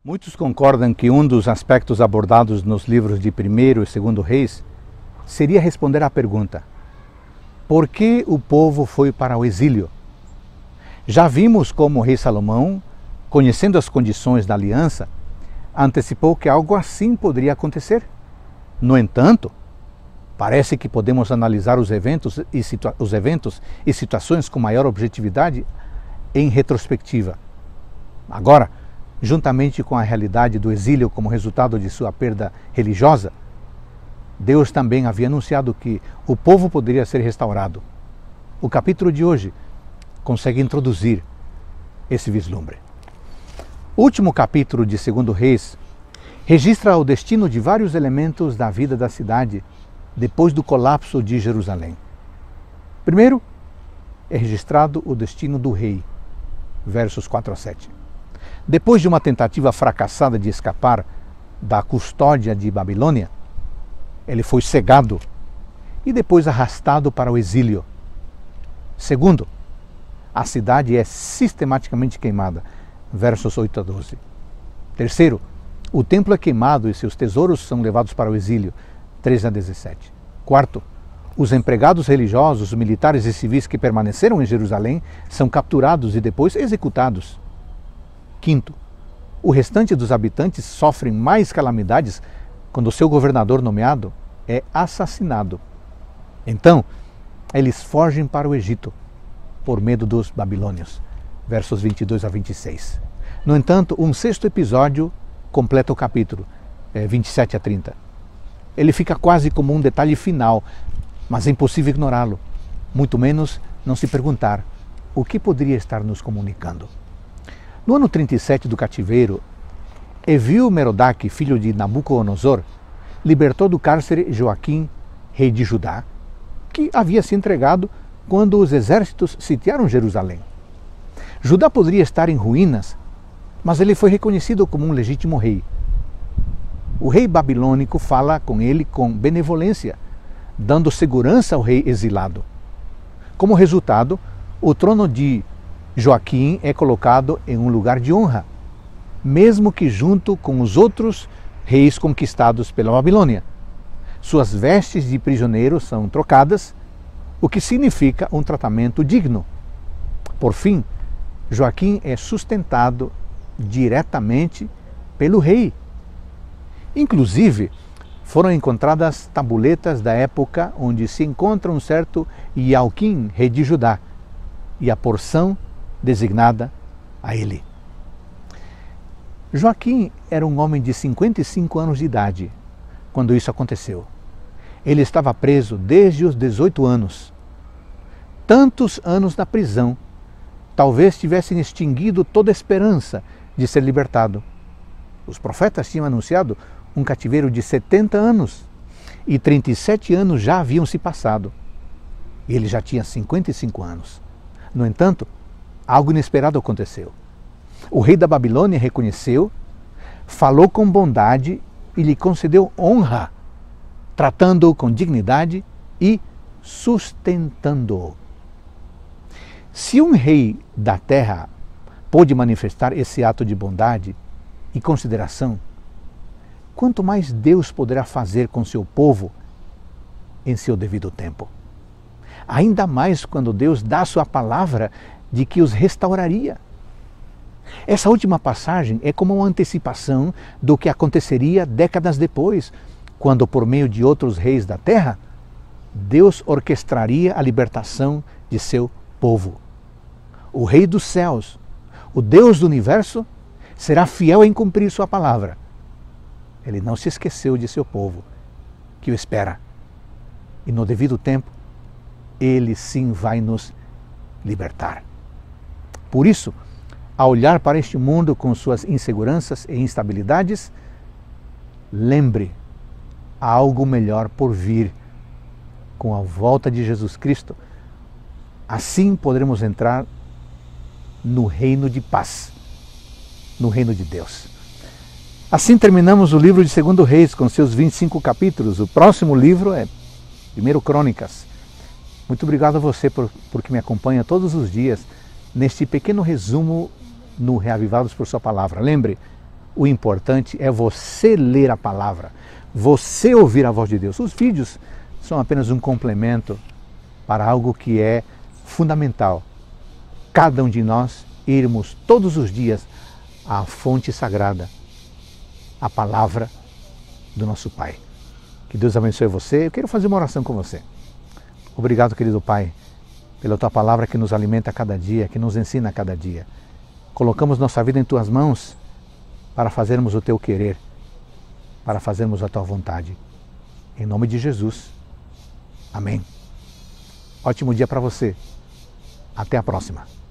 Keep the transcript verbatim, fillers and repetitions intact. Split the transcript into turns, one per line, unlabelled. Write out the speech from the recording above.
Muitos concordam que um dos aspectos abordados nos livros de primeiro e segundo Reis seria responder à pergunta: por que o povo foi para o exílio? Já vimos como o rei Salomão, conhecendo as condições da aliança, antecipou que algo assim poderia acontecer. No entanto, parece que podemos analisar os eventos e, situa- os eventos e situações com maior objetividade em retrospectiva. Agora, juntamente com a realidade do exílio como resultado de sua perda religiosa, Deus também havia anunciado que o povo poderia ser restaurado. O capítulo de hoje consegue introduzir esse vislumbre. O último capítulo de segundo Reis registra o destino de vários elementos da vida da cidade depois do colapso de Jerusalém. Primeiro, é registrado o destino do rei, versos quatro a sete. Depois de uma tentativa fracassada de escapar da custódia de Babilônia, ele foi cegado e depois arrastado para o exílio. Segundo, a cidade é sistematicamente queimada, versos oito a doze. Terceiro, o templo é queimado e seus tesouros são levados para o exílio, treze a dezessete. Quarto, os empregados religiosos, militares e civis que permaneceram em Jerusalém são capturados e depois executados. Quinto, o restante dos habitantes sofrem mais calamidades quando o seu governador nomeado é assassinado. Então, eles fogem para o Egito, por medo dos babilônios, versos vinte e dois a vinte e seis. No entanto, um sexto episódio completa o capítulo, é, vinte e sete a trinta. Ele fica quase como um detalhe final, mas é impossível ignorá-lo, muito menos não se perguntar o que poderia estar nos comunicando. No ano trinta e sete do cativeiro, Evil-Merodach, filho de Nabucodonosor, libertou do cárcere Joaquim, rei de Judá, que havia se entregado quando os exércitos sitiaram Jerusalém. Judá poderia estar em ruínas, mas ele foi reconhecido como um legítimo rei. O rei babilônico fala com ele com benevolência, dando segurança ao rei exilado. Como resultado, o trono de Joaquim é colocado em um lugar de honra, mesmo que junto com os outros reis conquistados pela Babilônia. Suas vestes de prisioneiro são trocadas, o que significa um tratamento digno. Por fim, Joaquim é sustentado diretamente pelo rei. Inclusive, foram encontradas tabuletas da época onde se encontra um certo Joaquim, rei de Judá, e a porção designada a ele. Joaquim era um homem de cinquenta e cinco anos de idade quando isso aconteceu. Ele estava preso desde os dezoito anos. Tantos anos na prisão talvez tivessem extinguido toda a esperança de ser libertado. Os profetas tinham anunciado um cativeiro de setenta anos e trinta e sete anos já haviam se passado. Ele já tinha cinquenta e cinco anos. No entanto, algo inesperado aconteceu. O rei da Babilônia reconheceu, falou com bondade e lhe concedeu honra, tratando-o com dignidade e sustentando-o. Se um rei da terra pôde manifestar esse ato de bondade e consideração, quanto mais Deus poderá fazer com seu povo em seu devido tempo. Ainda mais quando Deus dá sua palavra de que os restauraria. Essa última passagem é como uma antecipação do que aconteceria décadas depois, quando, por meio de outros reis da terra, Deus orquestraria a libertação de seu povo. O Rei dos céus, o Deus do universo, será fiel em cumprir sua palavra. Ele não se esqueceu de seu povo, que o espera. E no devido tempo, Ele sim vai nos libertar. Por isso, ao olhar para este mundo com suas inseguranças e instabilidades, lembre, há algo melhor por vir. Com a volta de Jesus Cristo, assim poderemos entrar no reino de paz, no reino de Deus. Assim terminamos o livro de segundo Reis com seus vinte e cinco capítulos. O próximo livro é primeiro Crônicas. Muito obrigado a você por, por que me acompanha todos os dias neste pequeno resumo no Reavivados por Sua Palavra. Lembre, O importante é você ler a palavra, você ouvir a voz de Deus. Os vídeos são apenas um complemento para algo que é fundamental. Cada um de nós irmos todos os dias à fonte sagrada, a palavra do nosso Pai. Que Deus abençoe você. Eu quero fazer uma oração com você. Obrigado, querido Pai, pela Tua palavra que nos alimenta a cada dia, que nos ensina a cada dia. Colocamos nossa vida em Tuas mãos para fazermos o Teu querer, para fazermos a Tua vontade. Em nome de Jesus. Amém. Ótimo dia para você. Até a próxima.